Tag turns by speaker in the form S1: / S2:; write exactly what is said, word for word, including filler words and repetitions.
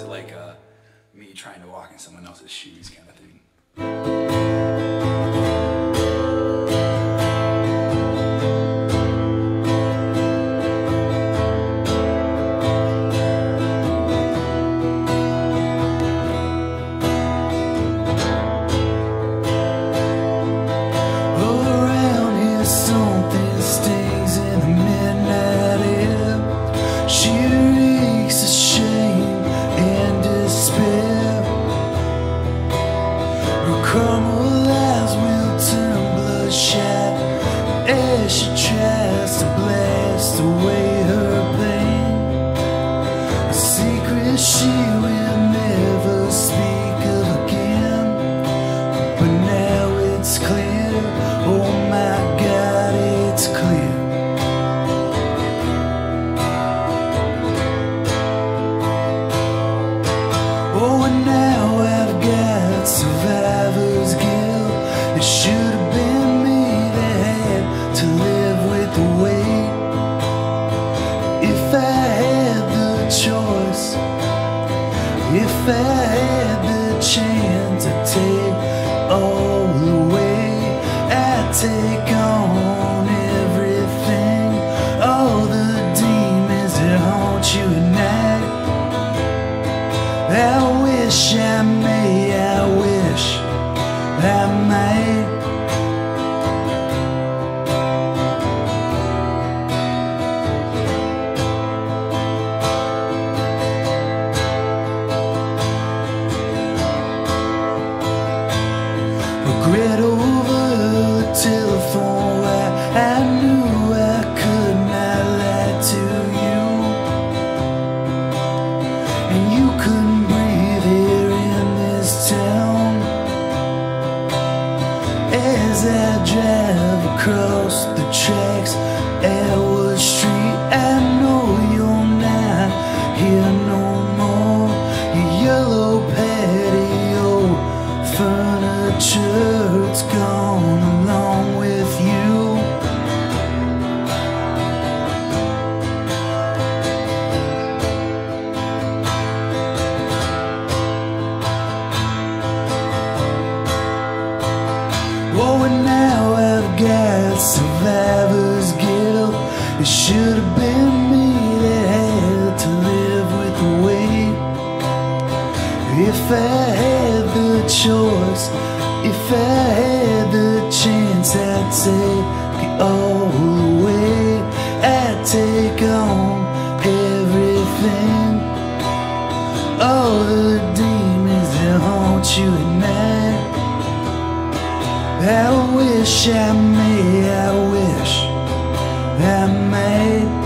S1: like uh, me trying to walk in someone else's shoes kind of thing.
S2: Crumble as will turn bloodshot as she tries to blast away her pain. A secret she will never speak of again. But now it's clear, oh my God, it's clear. Oh, and now I've got survivor's guilt. It should have been me that had to live with the weight. If I had the choice, if I had the chance to take all away, I'd take on everything, all the demons that haunt you at night. I wish I may, I wish I might. Regret over the telephone where I knew I could not lie to you, and you couldn't breathe here in this town. As I drive across the tracks at Wood Street, I know you're not here no more. Your yellow patio furniture's gone along with you. Oh, and now I've got survivor's guilt. It should have been me that had to live with the weight. If I had the choice, if I had the chance, I'd take it all away. I'd take on everything, all the demons that haunt you at night. I wish I may, I wish I may.